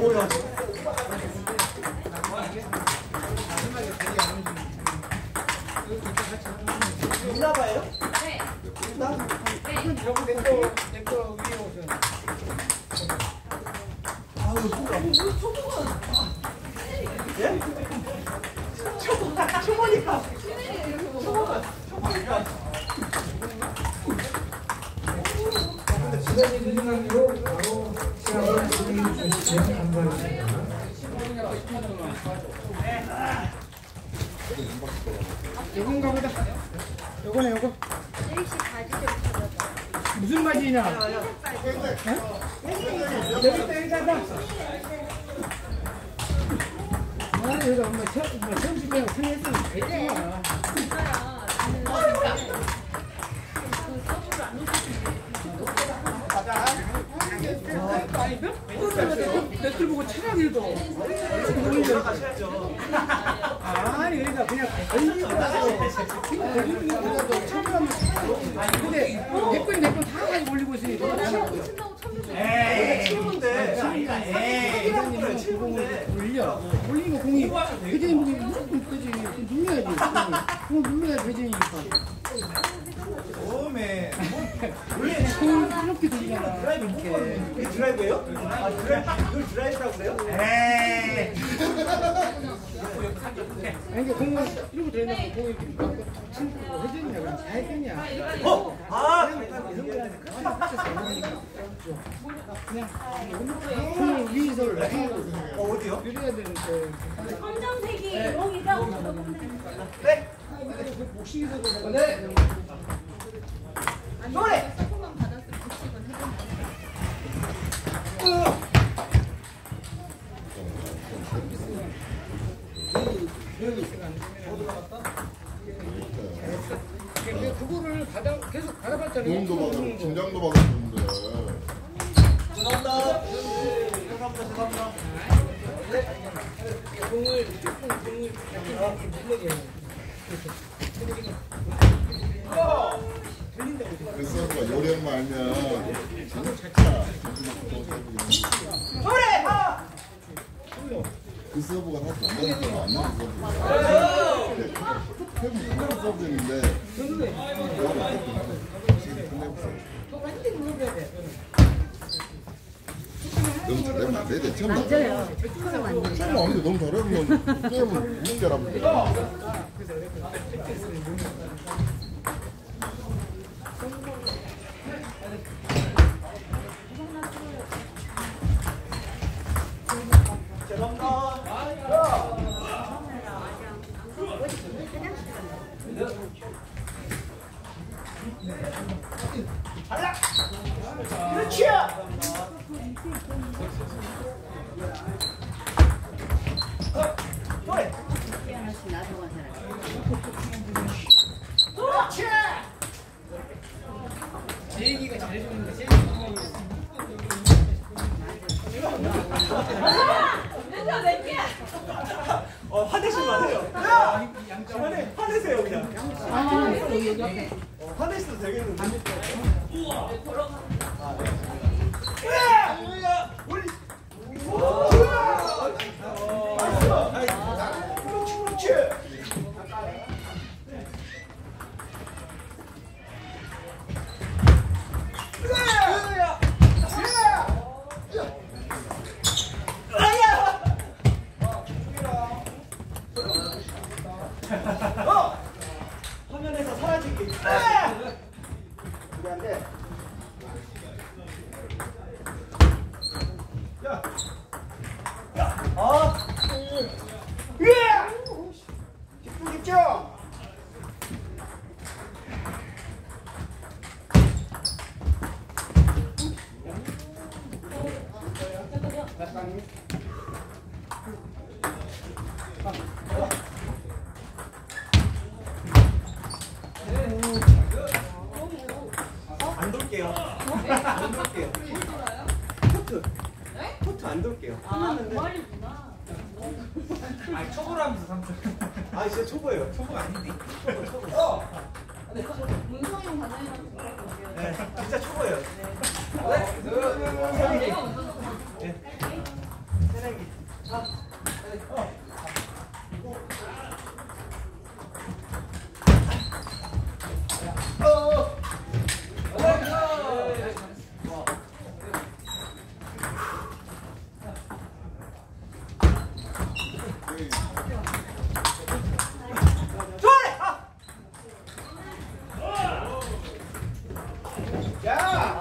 있나봐요? 네. 나? 네. 저거 내거 위에 오세요. 아유, 예? 초보니까. 근데 지난해 생각으로 바로 시합을 진행해 주시면 감사하겠습니다. 요건가 보다. 요거네, 요거. 무슨 바지냐? 여기 있다, 여기다. 아, 여기다 엄마 점심이랑 틀렸으면 되지. 댓글 보고 차라리도 아니 그러니까 그냥 걸리더라도 참여하면 근데 댓글 다 올리고 있으니 에이 올리고 공이 회전이 무조건 뜨지 눌러야지 공 눌러야 회전이니까 오메 이렇게 돌리잖아. 이게 드라이브예요? 아 드라이브 이걸 드라이브라고 그래요? 에이. 아니 이게 공을 이러고 되는 거 공이 친구 회전이냐 그럼 잘 했겠냐? 아 그냥 공을 위에서 어디요? 이래야 되는데. 검정색이 여기가 네. 목식에서도 네. 노래. 그거를 계속 받아봤잖아요. 도움도 받았고 긴장도 받았는데. 죄송합니다. 죄송합니다. 공을 눌러줘요. 그래서 요령만 알면 진짜 노래. 그 서브가 사실 안 나는 서브예요. 태국 서브인데 너무 잘하면 안 돼. 처음 맞아요. 처음 아닌데 너무 잘하면 게임을 못결하면 돼. 그렇지. 노래. 하나씩 놔두고 살아. 그렇지. 제이기가 잘해주는데 제이기 화내시면 안 돼요. 화내세요 그냥. 화내셔도 되겠는데. 화면에서 사라지게. 그게 안 돼. 야. 집중 집중. 안 돌게요. 안 돌게요. 포트 안 돌게요. 아니 초보라면서 삼촌 아 진짜 초보예요. 초보가 아닌데 초보. 문성용 과장이랑 네, 진짜 초보예요. 네. 야!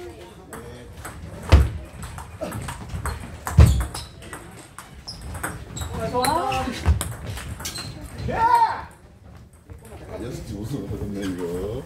야! 아, 6시 우승 얻었네 이거.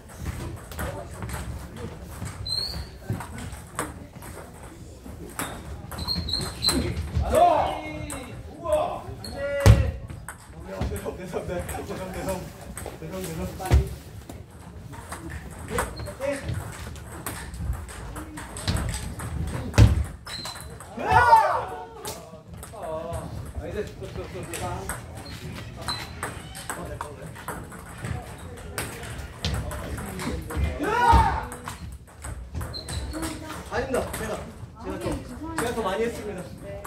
아닙니다. 제가 더 많이 했습니다.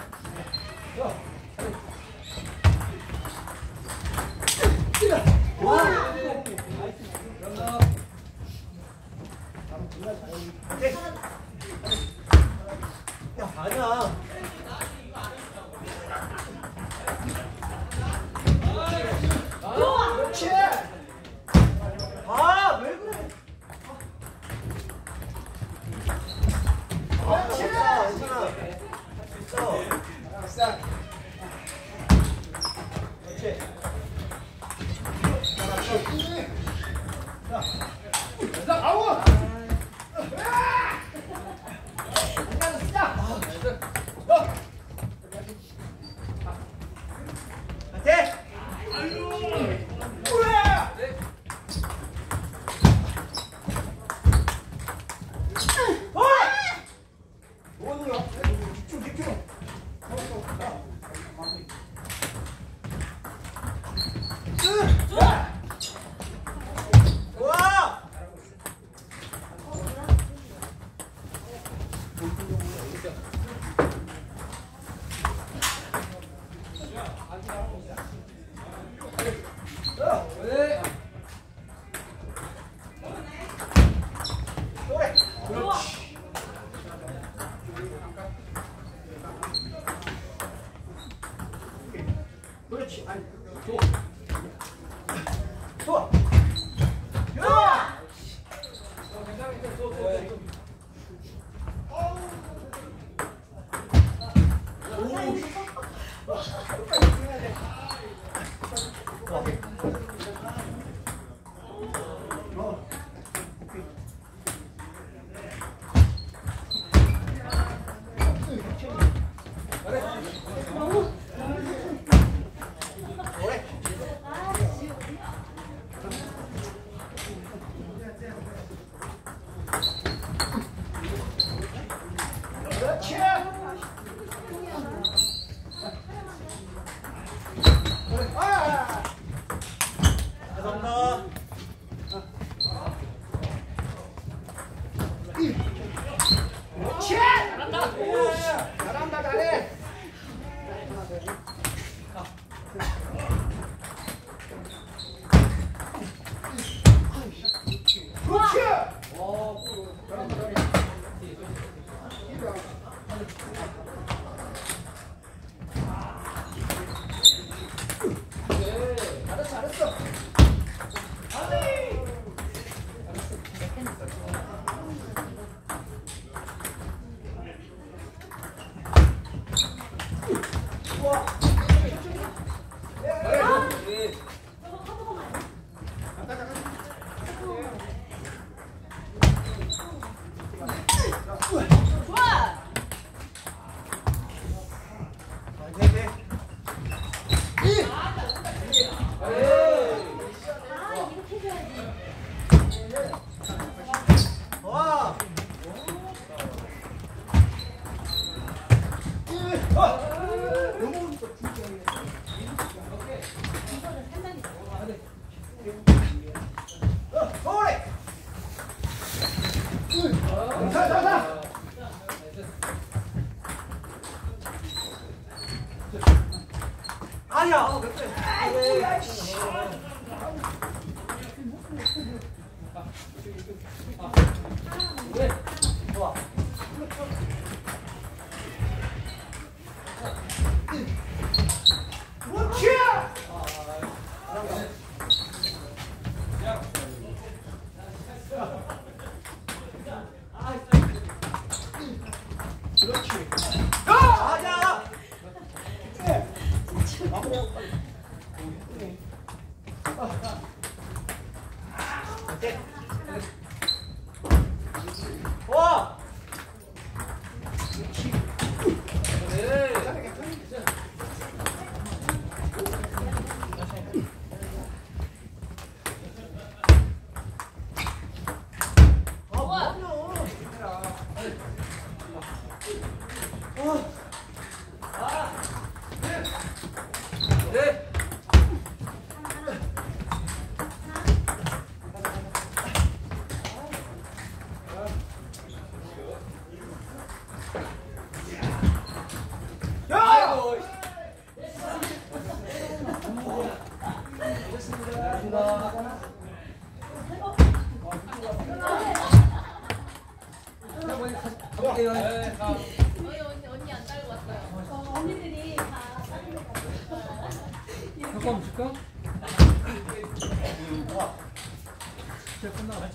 야, 아니야. 그렇지. 아, 왜 그래? 그렇지. 괜찮아. 있어. 싹. 그렇지. 자, 아웃. 그렇지. 아니, 좋아. 좋아. 좋아. 그렇지. 아! 감사합니다. 그렇지. 잘한다. 잘한다. 잘해. 그렇지. 잘한다. 잘해. 잘했어. 아니야. 그래. 좋아. 그렇지. 그렇지. 가자. 마무리하고 빨리. 와. 네. 아이고. 가볼게요. 네, 가. 언니 안 따르고 왔어요. 언니들이 다 잠깐 줄까? 이제 끝나고.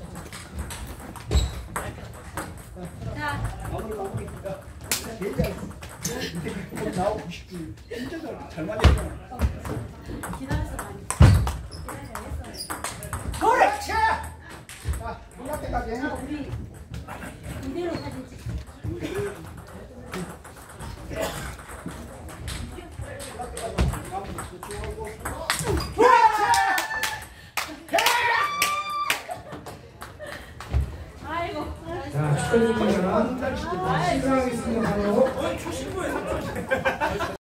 마무리. 괜찮아. 나오고 싶지. 진짜 잘 맞았잖아. 기다렸어 많이. 그렇지. 자, 끝날 때까지 해. 우리 이대로 사진 찍자. 아이고. 자, 축하드립니다. 시상하겠습니다. 바로. 초신부에 3초.